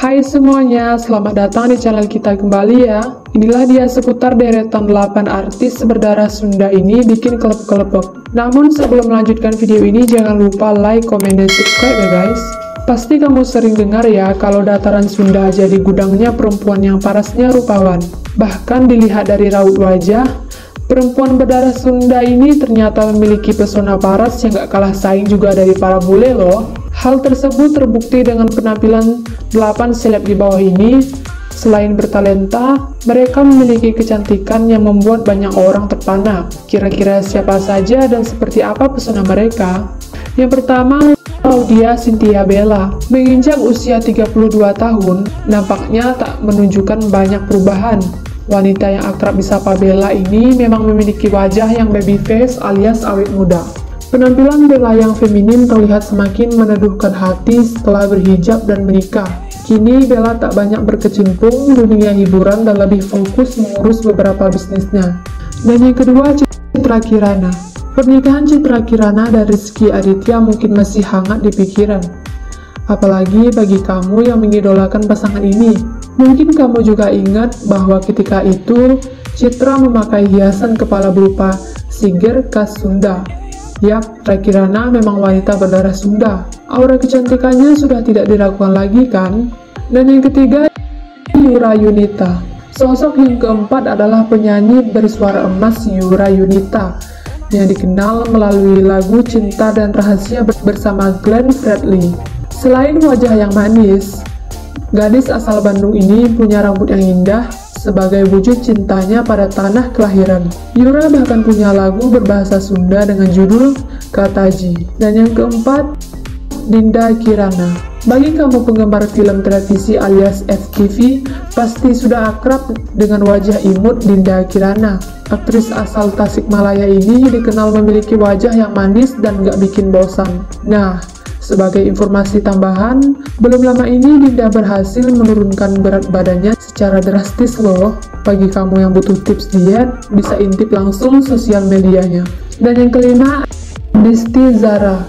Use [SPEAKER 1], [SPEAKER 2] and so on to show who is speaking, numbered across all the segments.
[SPEAKER 1] Hai semuanya, selamat datang di channel kita kembali ya. Inilah dia seputar deretan 8 artis berdarah Sunda ini bikin kelepek-kelepek. Namun sebelum melanjutkan video ini, jangan lupa like, comment, dan subscribe ya guys. Pasti kamu sering dengar ya kalau dataran Sunda jadi gudangnya perempuan yang parasnya rupawan. Bahkan dilihat dari raut wajah, perempuan berdarah Sunda ini ternyata memiliki pesona paras yang gak kalah saing juga dari para bule loh. Hal tersebut terbukti dengan penampilan 8 seleb di bawah ini. Selain bertalenta, mereka memiliki kecantikan yang membuat banyak orang terpana. Kira-kira siapa saja dan seperti apa pesona mereka? Yang pertama, Laudya Chintya Bella. Menginjak usia 32 tahun, nampaknya tak menunjukkan banyak perubahan. Wanita yang akrab disapa Bella ini memang memiliki wajah yang baby face alias awet muda. Penampilan Bella yang feminim terlihat semakin meneduhkan hati setelah berhijab dan menikah. Kini Bella tak banyak berkecimpung dunia hiburan dan lebih fokus mengurus beberapa bisnisnya. Dan yang kedua, Citra Kirana. Pernikahan Citra Kirana dan Rizky Aditya mungkin masih hangat di pikiran. Apalagi bagi kamu yang mengidolakan pasangan ini. Mungkin kamu juga ingat bahwa ketika itu Citra memakai hiasan kepala berupa siger khas Sunda. Yap, Citra Kirana memang wanita berdarah Sunda. Aura kecantikannya sudah tidak diragukan lagi kan? Dan yang ketiga, Yura Yunita. Sosok yang keempat adalah penyanyi bersuara emas Yura Yunita yang dikenal melalui lagu Cinta dan Rahasia bersama Glenn Fredly. Selain wajah yang manis, gadis asal Bandung ini punya rambut yang indah sebagai wujud cintanya pada tanah kelahiran. Yura bahkan punya lagu berbahasa Sunda dengan judul Kataji. Dan yang keempat, Dinda Kirana. Bagi kamu penggemar film televisi alias FTV, pasti sudah akrab dengan wajah imut Dinda Kirana. Aktris asal Tasikmalaya ini dikenal memiliki wajah yang manis dan gak bikin bosan. Nah, sebagai informasi tambahan, belum lama ini Dinda berhasil menurunkan berat badannya secara drastis loh. Bagi kamu yang butuh tips diet, bisa intip langsung sosial medianya. Dan yang kelima, Disti Zara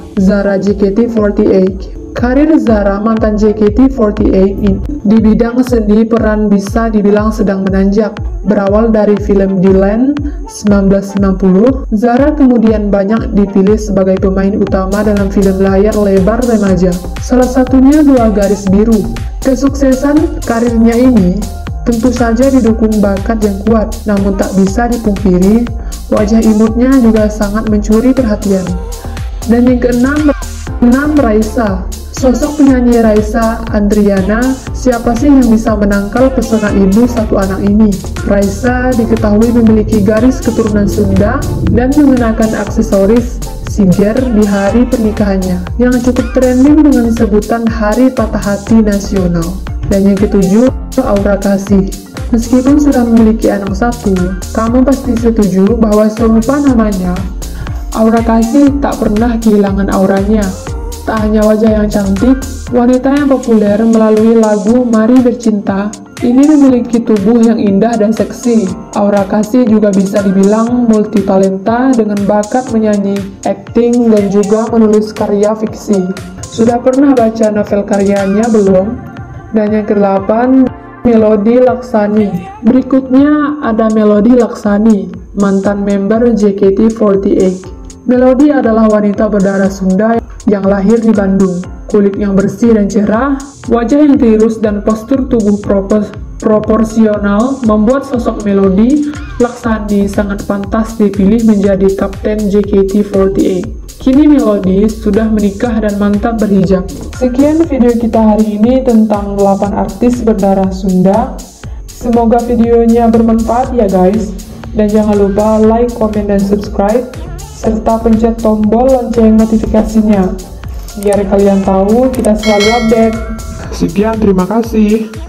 [SPEAKER 1] JKT48. Karir Zara, mantan JKT48 di bidang seni peran bisa dibilang sedang menanjak. Berawal dari film Dylan 1990, Zara kemudian banyak dipilih sebagai pemain utama dalam film layar lebar remaja. Salah satunya Dua Garis Biru. Kesuksesan karirnya ini tentu saja didukung bakat yang kuat, namun tak bisa dipungkiri, wajah imutnya juga sangat mencuri perhatian. Dan yang keenam, Raisa. Sosok penyanyi Raisa Andriana, siapa sih yang bisa menangkal pesona ibu satu anak ini? Raisa diketahui memiliki garis keturunan Sunda dan mengenakan aksesoris siger di hari pernikahannya, yang cukup trending dengan sebutan Hari Patah Hati Nasional. Dan yang ketujuh, Aura Kasih. Meskipun sudah memiliki anak satu, kamu pasti setuju bahwa serupa namanya, Aura Kasih tak pernah kehilangan auranya. Tak hanya wajah yang cantik, wanita yang populer melalui lagu Mari Bercinta ini memiliki tubuh yang indah dan seksi. Aura Kasih juga bisa dibilang multitalenta dengan bakat menyanyi, akting, dan juga menulis karya fiksi. Sudah pernah baca novel karyanya belum? Dan yang ke-8, Melody Laksani. Berikutnya ada Melody Laksani, mantan member JKT48. Melody adalah wanita berdarah Sunda yang lahir di Bandung. Kulit yang bersih dan cerah, wajah yang tirus dan postur tubuh proporsional membuat sosok Melody Laksani sangat pantas dipilih menjadi kapten JKT48. Kini Melody sudah menikah dan mantap berhijab. Sekian video kita hari ini tentang 8 artis berdarah Sunda. Semoga videonya bermanfaat ya guys. Dan jangan lupa like, komen, dan subscribe, serta pencet tombol lonceng notifikasinya biar kalian tahu kita selalu update. Sekian, terima kasih.